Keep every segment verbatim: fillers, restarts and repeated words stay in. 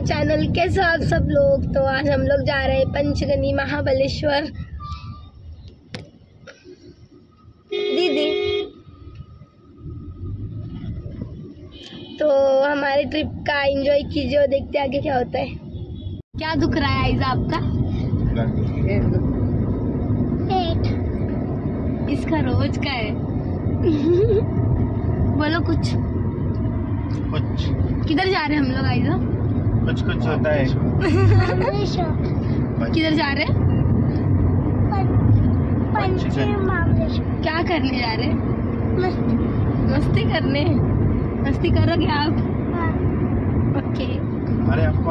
Channel. कैसे हो आप सब लोग। तो आज हम लोग जा रहे हैं पंचगनी महाबलेश्वर। दीदी तो हमारे ट्रिप का एंजॉय कीजिए और देखते आगे क्या होता है। क्या दुख रहा है आइजा आपका? इसका रोज का है। बोलो कुछ कुछ किधर जा रहे हैं हम लोग आइजा? कुछ कुछ होता है। किधर जा रहे हैं? क्या करने जा रहे हैं? मस्ती मस्ती करने। मस्ती करोगे आप? ओके। अरे आपको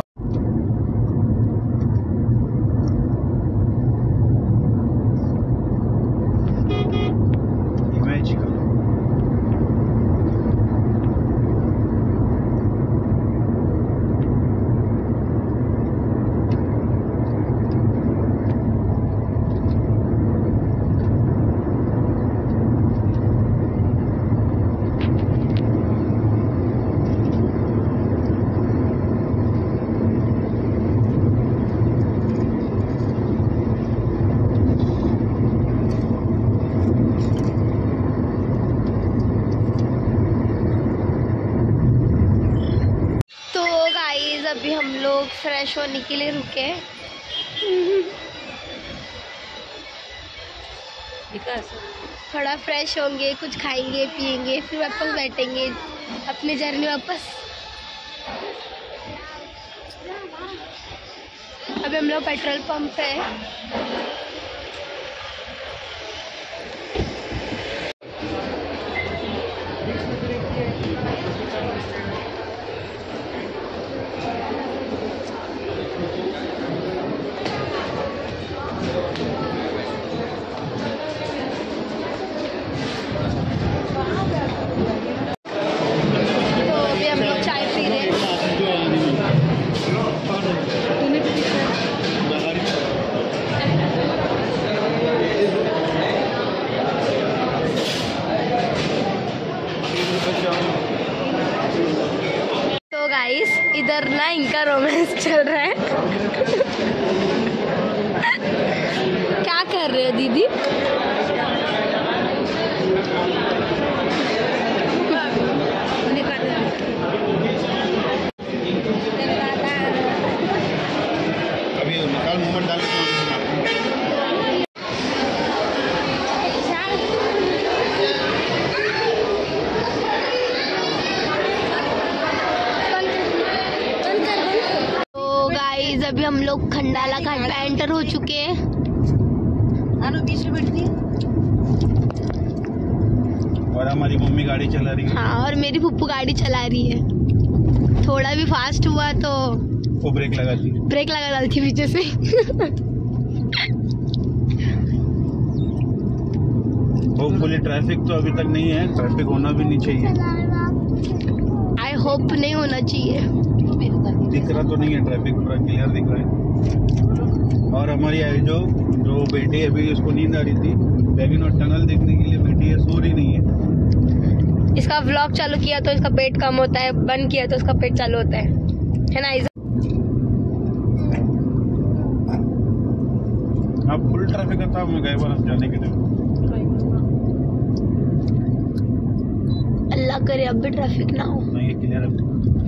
अभी हम लोग फ्रेश होने के लिए रुके। थोड़ा फ्रेश होंगे, कुछ खाएंगे पिएंगे, फिर वापस बैठेंगे अपनी जर्नी वापस। अभी हम लोग पेट्रोल पंप है। तो गाइस इधर ना इनका रोमांस चल रहा है। क्या कर रहे हो दीदी? अभी निकाल मोमेंट डाल के अभी हम लोग खंडाला घाट पे एंटर हो चुके हैं। बीच में बैठती है और हमारी मम्मी गाड़ी चला रही है। हाँ, और मेरी फुप्पू गाड़ी चला रही है। थोड़ा भी फास्ट हुआ तो वो ब्रेक लगाती है ब्रेक लगा डालती है पीछे से। होपफुली ट्रैफिक तो अभी तक नहीं है, ट्रैफिक होना भी नहीं चाहिए। आई होप नहीं होना चाहिए। दिख रहा तो नहीं है, ट्रैफिक पूरा क्लियर दिख रहा है। और हमारी जो जो बेटी अभी उसको नींद आ रही थी, लेकिन वो टनल देखने के लिए बेटी है, सो रही नहीं है। इसका व्लॉग चालू किया तो इसका पेट कम होता है, बंद किया तो इसका पेट चालू होता है, है ना आइजा? अब फुल ट्रैफिक था मैं गए बार जाने के लिए। अल्लाह करे अब भी ट्रैफिक ना हो। नहीं ये क्लियर है।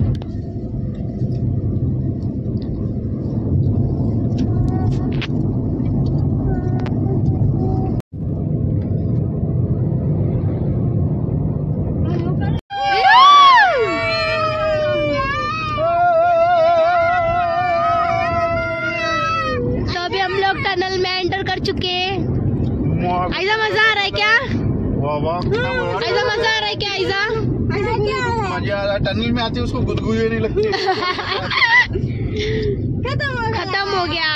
टनल में एंटर कर चुके हैं। आइजा मजा आ रहा है क्या? वाह वाह। आइजा मजा आ रहा है क्या? आइजा मजा आ रहा है। टनल में आती है उसको गुदगुदी नहीं लगती। खत्म हो गया।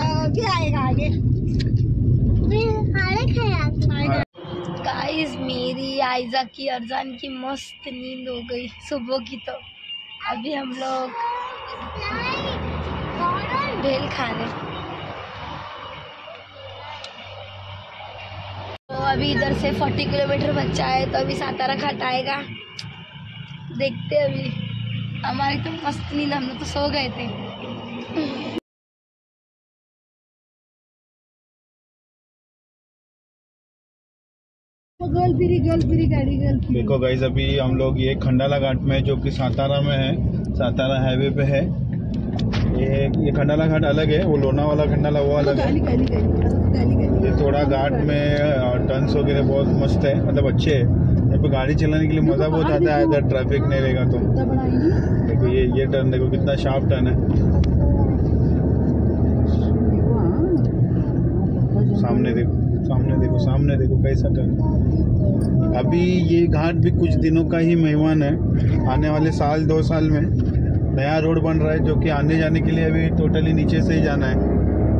गाइस मेरी आइजा की अरजान की मस्त नींद हो गई सुबह की। तो अभी हम लोग भेल खा रहे। तो अभी इधर से चालीस किलोमीटर बचा है, तो अभी सातारा घाट आएगा, देखते अभी। हमारी तो मस्त नींद, हम लोग तो सो गए थे। गर्लफिरी गर्लफिरी गाड़ी गर्लफिरी। देखो गाइस, अभी हम लोग ये खंडाला घाट में, जो कि सातारा में है, सातारा हाईवे पे है। ये ये खंडाला घाट अलग है, वो लोनावाला खंडाला वो अलग है। ये थोड़ा घाट में टर्न्स वगैरह बहुत मस्त है, मतलब अच्छे है। यहाँ पे गाड़ी चलाने के लिए मजा बहुत आता है अगर ट्रैफिक नहीं रहेगा तो। देखो ये ये टर्न देखो, कितना शार्प टर्न है। सामने देखो, सामने देखो, सामने देखो कैसा टर्न। अभी ये घाट भी कुछ दिनों का ही मेहमान है। आने वाले साल दो साल में नया रोड बन रहा है, जो कि आने जाने के लिए अभी टोटली नीचे से ही जाना है।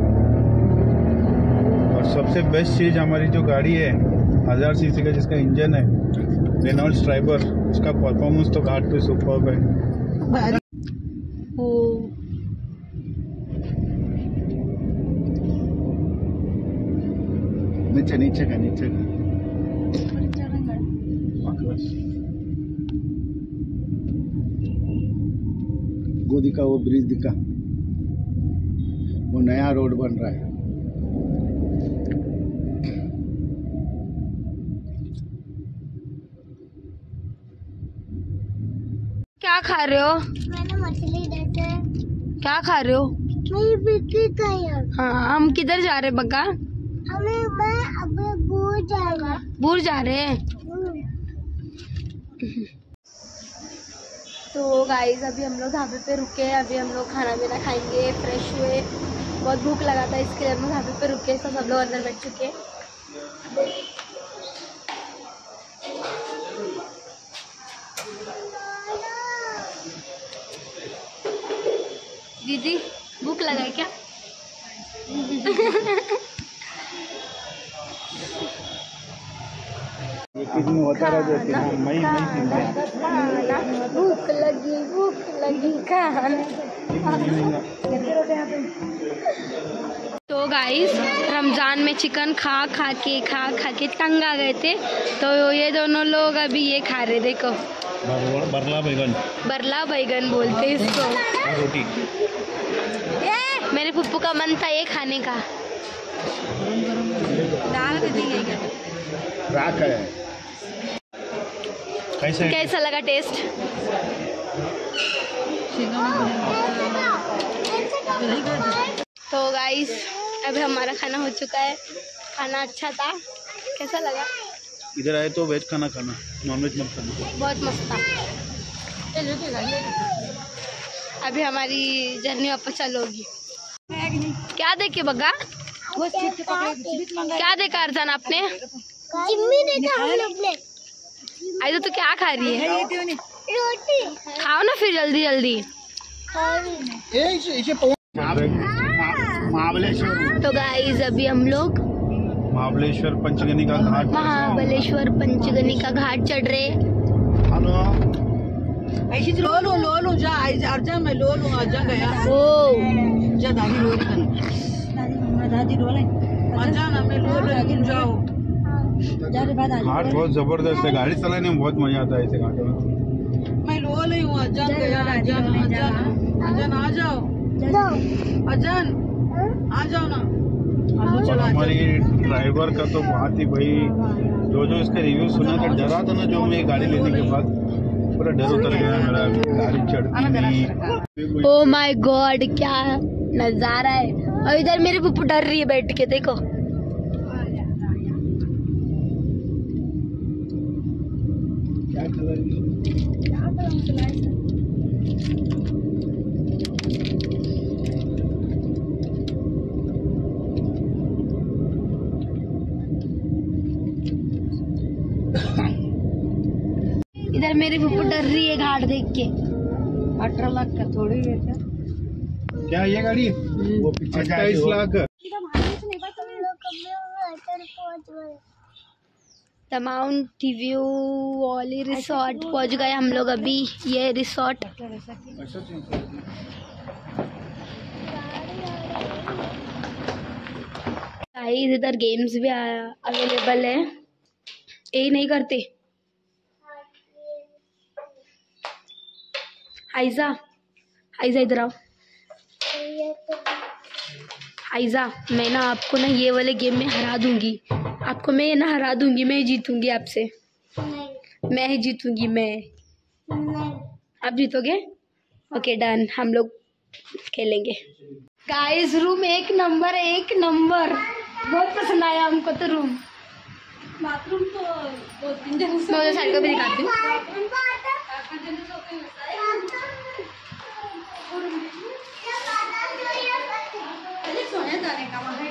और सबसे बेस्ट चीज़, हमारी जो गाड़ी है हजार सीसी का, जिसका इंजन है रेनॉल्ड्स स्ट्राइबर, उसका परफॉर्मेंस तो घाट पे सुपर्ब है। ओ नीचे नीचे का नीचे का वो दिखा, वो ब्रिज दिखा, वो नया रोड बन रहा है। क्या खा रहे हो? मैंने मछली देखे। क्या खा रहे हो? मैं बिक्री कर। हाँ, हम किधर जा रहे बग्गा? हमें मैं अबे दूर जाएगा। दूर जा रहे हैं। तो गाइस, अभी हम लोग ढाबे पे रुके हैं। अभी हम लोग खाना पीना खाएंगे, फ्रेश हुए। बहुत भूख लगा था, इसके लिए हम लोग ढाबे पे रुके। तो सब लोग अंदर बैठ चुके हैं। दीदी भूख लगा है क्या? होता रहा, मई भूख लगी, भूख लगी खाना। तो गाइस, रमजान में चिकन खा खा के खा खा के तंग आ गए थे, तो ये दोनों लोग अभी ये खा रहे। देखो, बरला बैगन, बरला बैगन बोलते इसको। रोटी। मेरे पुप्पू का मन था ये खाने का। दाल राख है। कैसा कैसा लगा टेस्ट? तो गाइस, अभी हमारा खाना हो चुका है। खाना अच्छा था। कैसा लगा? इधर आए तो वेज खाना खाना, नॉनवेज मत खाना। बहुत मस्त था। अभी हमारी जर्नी वापस चालू होगी। क्या देखे बग्गा? क्या देखा अर्जन आपने? आई तो क्या खा रही है? रोटी। खाओ ना फिर जल्दी जल्दी। महाबलेश्वर। तो गाइस, अभी हम लोग महाबलेश्वर पंचगनी का घाट, महाबलेश्वर पंचगनी का घाट चढ़ रहे। ऐसी लो लो लो लो जा अर्जन में लो लो अर्जन गया। ओ जा दादी लो दादी दादी लो ले अर्जन में लो लो जाओ। घाट बहुत जबरदस्त है, गाड़ी चलाने में बहुत मजा आता है ऐसे घाटों में। मैं लो ले हूँ अर्जन गया। अर्जन अर्जन अर्जन आ जाओ, अर्जन आ जाओ ना। हमारी ड्राइवर का तो बात ही भाई, जो जो इसका रिव्यू सुना था, डरा था ना जो मैं गाड़ी लेने के बाद, पूरा डर उतर गया मेरा। गाड़ी चढ़ती नहीं। ओ माय गॉड, क्या नजारा है। और इधर मेरी पुप्पू डर रही है बैठ के। देखो, क्या कलर है? इधर मेरी पुप्पू डर रही है घाट देख के। अठारह लाख का थोड़ी है क्या? क्या ये गाड़ी? वो पीछे अट्ठाईस लाख। द माउंट व्यू वाली रिसोर्ट पहुंच गए हम लोग अभी। ये रिसोर्ट गाइस, इधर गेम्स भी अवेलेबल है। यही नहीं करते। आइजा, आइजा इधर आओ। आइजा, मैं ना आपको ना ये वाले गेम में हरा दूंगी, आपको मैं ये ना हरा दूंगी, मैं जीतूंगी आपसे। मैं ही जीतूंगी, मैं। आप जीतोगे? ओके डन, हम लोग खेलेंगे। गाइस रूम एक नंबर, एक नंबर, बहुत पसंद आया हमको तो रूम। बाथरूम तो दो तीन जन मैं उधर साइड को भी दिखाती हूँ। सोने जाने का वहाँ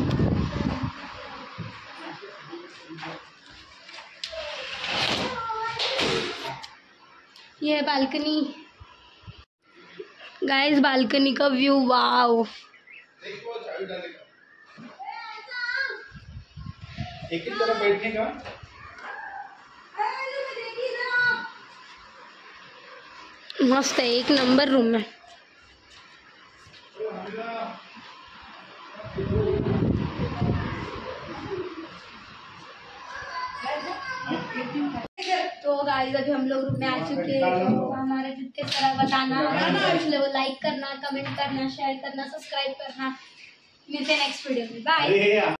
ये है बालकनी। गाइस बालकनी का व्यू, वाओ। एक ही तरफ बैठने का। मस्त है, एक नंबर रूम है। तो गाइस अभी हम लोग रूम में आ चुके हैं। तो हमारे जितने तरह बताना इसलिए वो लाइक करना, कमेंट करना, शेयर करना, सब्सक्राइब करना। मिलते हैं नेक्स्ट वीडियो में, बाय।